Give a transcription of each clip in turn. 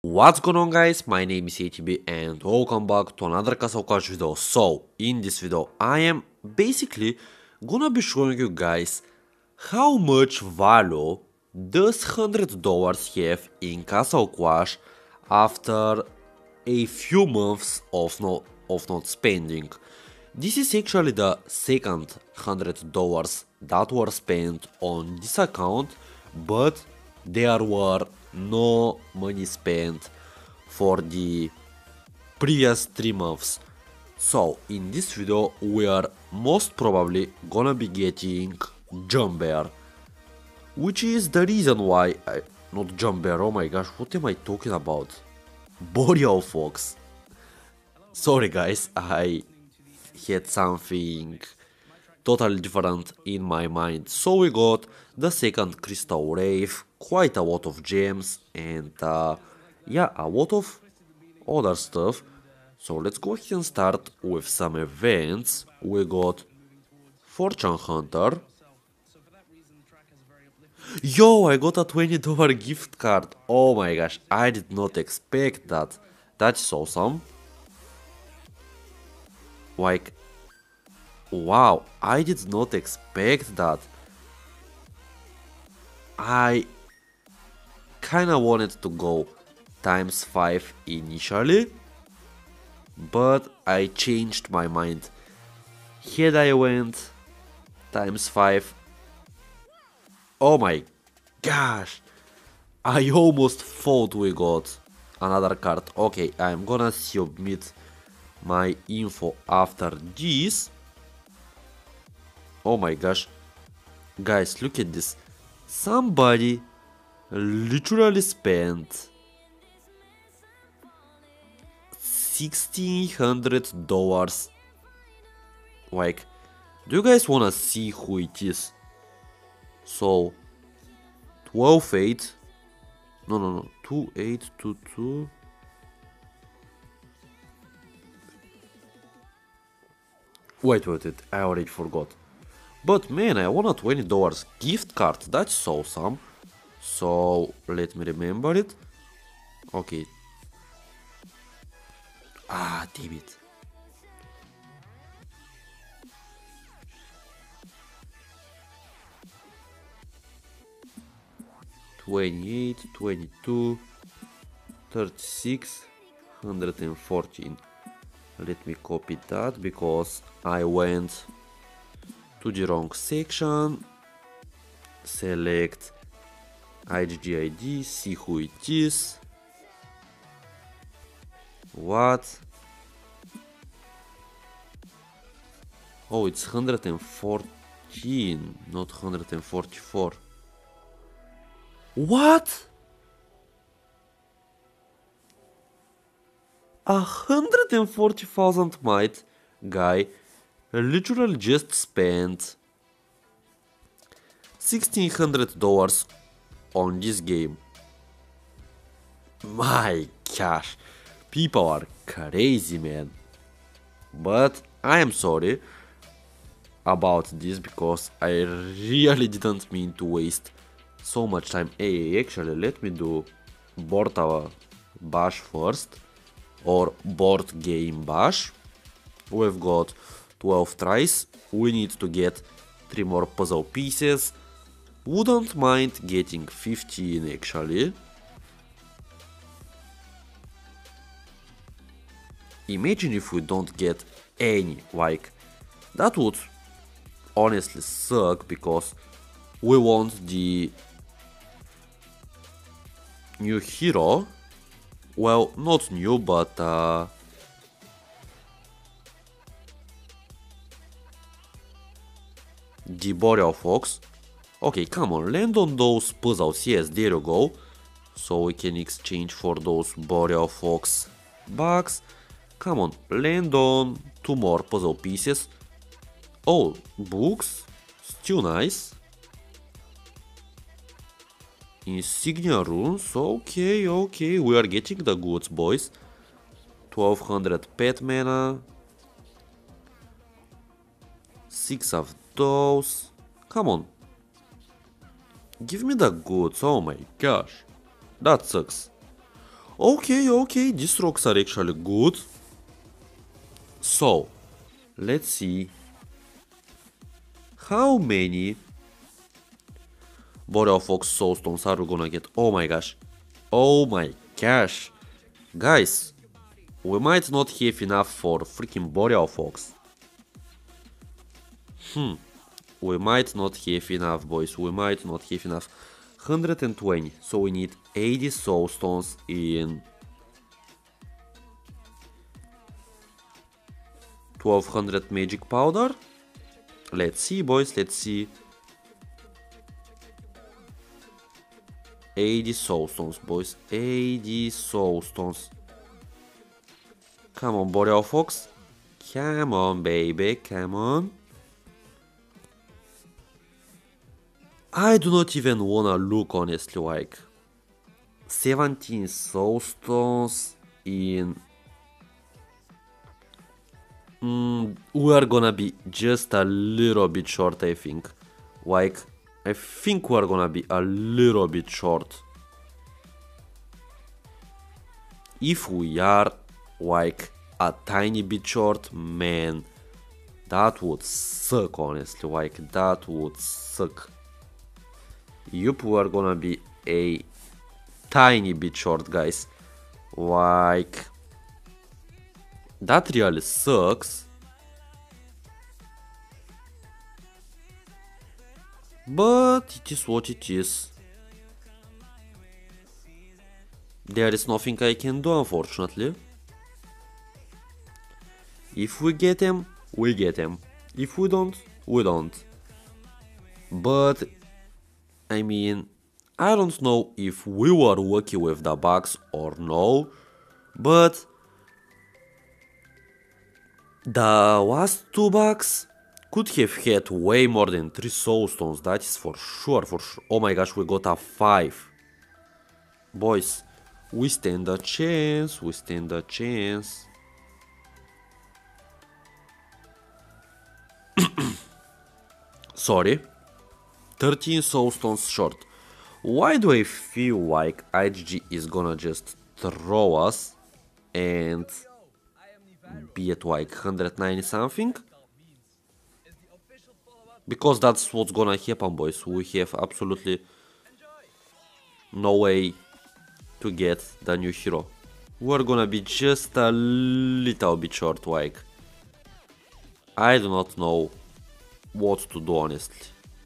What's going on, guys? My name is ATB and welcome back to another Castle Clash video. So, in this video I am basically gonna be showing you guys how much value does $100 have in Castle Clash after a few months of not spending. This is actually the second $100 that were spent on this account, but there were no money spent for the previous 3 months. So in this video we are most probably gonna be getting Jump Bear, which is the reason why not Jump Bear, oh my gosh, what am I talking about? Boreal Fox. Sorry guys, I had something totally different in my mind. So we got the second Crystal Wraith, quite a lot of gems, and yeah, a lot of other stuff. So let's go ahead and start with some events. We got Fortune Hunter. Yo, I got a $20 gift card. Oh my gosh, I did not expect that. That's awesome. Like, wow, I did not expect that. I kinda wanted to go ×5 initially, but I changed my mind. Had I went ×5, oh my gosh, I almost thought we got another card. Okay, I'm gonna submit my info after this. Oh my gosh, guys, look at this. Somebody literally spent $1,600. Like, do you guys wanna see who it is? So 12-8, no, 2822. Wait, I already forgot. But man, I won a $20 gift card, that's awesome. So let me remember it. Okay. Ah, damn it. $28, $22, $36, $114. Let me copy that because I went to the wrong section. Select IGGID, see who it is. What? Oh, it's 114, not 144. What? 140,000 might guy literally just spent $1,600 on this game. My gosh, people are crazy, man. But I am sorry about this because I really didn't mean to waste so much time. Hey, actually, let me do board bash first, or board game bash. We've got 12 tries. We need to get 3 more puzzle pieces. Wouldn't mind getting 15 actually. Imagine if we don't get any, like, that would honestly suck because we want the new hero. Well, not new, but the Boreal Fox. Okay, come on, land on those puzzles. Yes, there you go. So we can exchange for those Boreal Fox bucks. Come on, land on 2 more puzzle pieces. Oh, books, still nice. Insignia runes, okay, we are getting the goods, boys. 1200 pet mana. 6 of those. Come on. Give me the goods, oh my gosh. That sucks. Okay, these rocks are actually good. So, let's see how many Boreal Fox Soulstones are we gonna get. Oh my gosh. Oh my gosh. Guys, we might not have enough for freaking Boreal Fox. We might not have enough, boys. We might not have enough. 120. So we need 80 Soulstones in 1200 magic powder. Let's see, boys. Let's see. 80 Soulstones, boys. 80 Soulstones. Come on, Boreal Fox. Come on, baby. Come on. I do not even wanna look, honestly, like 17 Soulstones in... we are gonna be just a little bit short, I think. Like, I think we are gonna be a little bit short. If we are, like, a tiny bit short, man, that would suck, honestly. Like, that would suck. Yup, we are gonna be a tiny bit short, guys. Like, that really sucks. But it is what it is. There is nothing I can do, unfortunately. If we get him, we get him. If we don't, we don't. But, I mean, I don't know if we were lucky with the bugs or no, but the last two bugs could have had way more than 3 soulstones, that is for sure, for sure. Oh my gosh, we got a 5. Boys, we stand a chance, we stand a chance. Sorry. 13 soulstones short. Why do I feel like IGG is gonna just throw us and be at like 190 something? Because that's what's gonna happen, boys. We have absolutely no way to get the new hero. We're gonna be just a little bit short, like. I do not know what to do, honestly.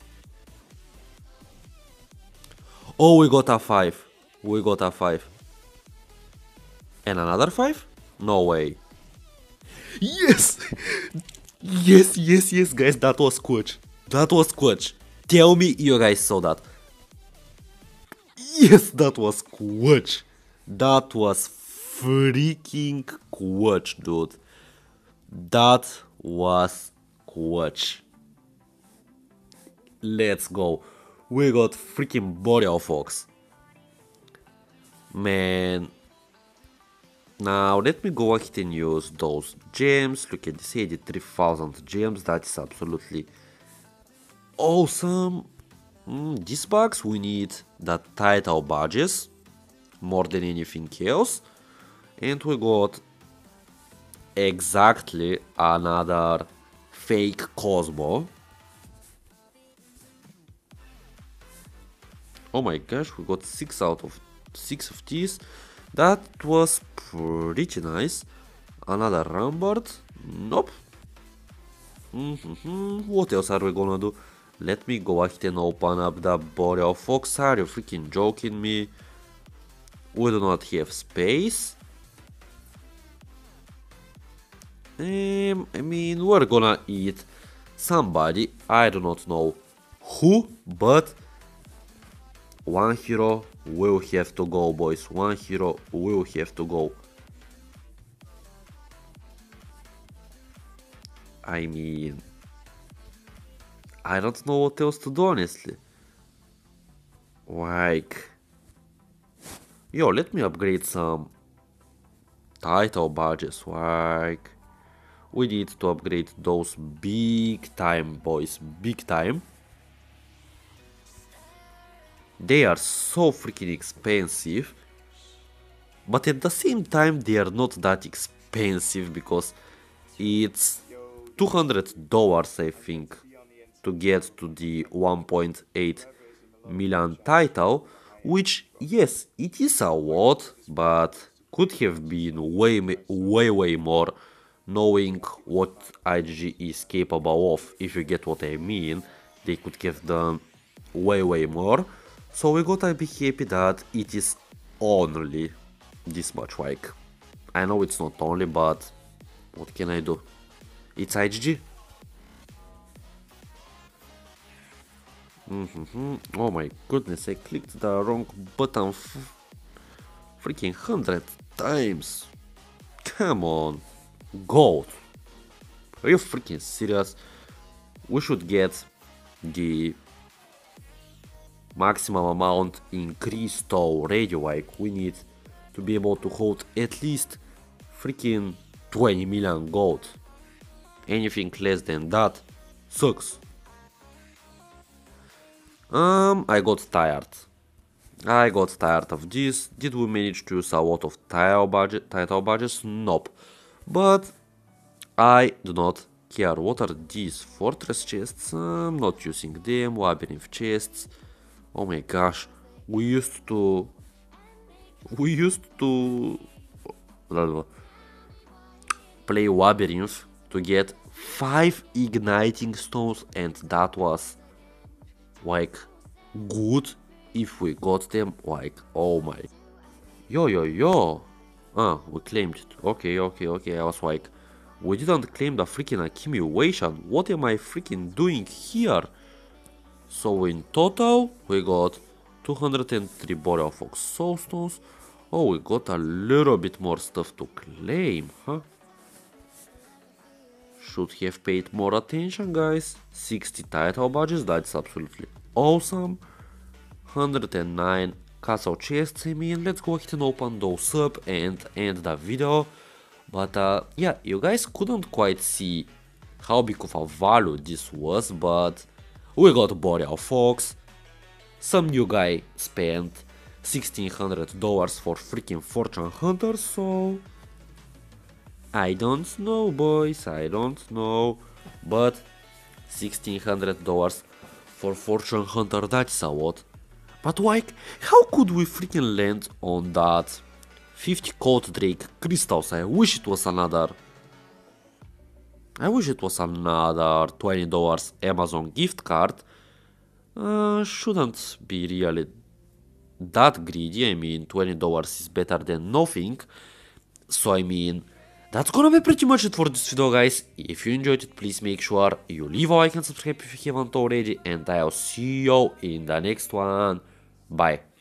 Oh, we got a 5. We got a 5. And another 5? No way. Yes! Yes, guys, that was clutch. That was clutch. Tell me you guys saw that. Yes, that was clutch. That was freaking clutch, dude. That was clutch. Let's go. We got freaking Boreal Fox. Man. Now let me go ahead and use those gems. Look at this, 83,000 gems. That is absolutely awesome. These bugs we need the title badges more than anything else. And we got exactly another fake Cosmo. Oh my gosh, we got 6 out of 6 of these. That was pretty nice. Another Rambert. Nope. What else are we gonna do? Let me go ahead and open up the Boreal Fox. Are you freaking joking me? We do not have space. I mean, we're gonna eat somebody. I do not know who, but one hero will have to go, boys. One hero will have to go. I mean, I don't know what else to do, honestly. Like, yo, let me upgrade some title badges. Like, we need to upgrade those big time, boys. Big time. They are so freaking expensive. but at the same time they are not that expensive because it's $200 I think to get to the 1.8 million title, which yes, it is a lot, but could have been way more, knowing what IGG is capable of. If you get what I mean, they could have done way more. So we gotta be happy that it is only this much. Like, I know it's not only, but what can I do? It's IGG. Oh my goodness, I clicked the wrong button freaking 100 times. Come on, gold. Are you freaking serious? We should get the maximum amount increased already. Like, we need to be able to hold at least freaking 20 million gold. Anything less than that sucks. I got tired. I got tired of this. Did we manage to use a lot of title badges? Nope. But I do not care. What are these? Fortress chests? I'm not using them. Labyrinth chests. Oh my gosh. We used to play Labyrinth to get 5 igniting stones, and that was like good if we got them. Like, oh my. Yo. Ah, we claimed it. Okay. I was like, we didn't claim the freaking accumulation. What am I freaking doing here? So in total, we got 203 Boreal Fox Soulstones. Oh, we got a little bit more stuff to claim, huh? Should have paid more attention, guys. 60 title badges, that's absolutely awesome. 109 castle chests. I mean, let's go ahead and open those up and end the video. But yeah, you guys couldn't quite see how big of a value this was, but we got Boreal Fox. Some new guy spent $1,600 for freaking Fortune Hunter, so I don't know, boys, I don't know, but $1,600 for Fortune Hunter, that's a lot. But like, how could we freaking land on that 50 Cold Drake crystals? I wish it was another $20 Amazon gift card. Shouldn't be really that greedy. I mean, $20 is better than nothing. So I mean, that's gonna be pretty much it for this video, guys. If you enjoyed it, please make sure you leave a like and subscribe if you haven't already, and I'll see you in the next one. Bye.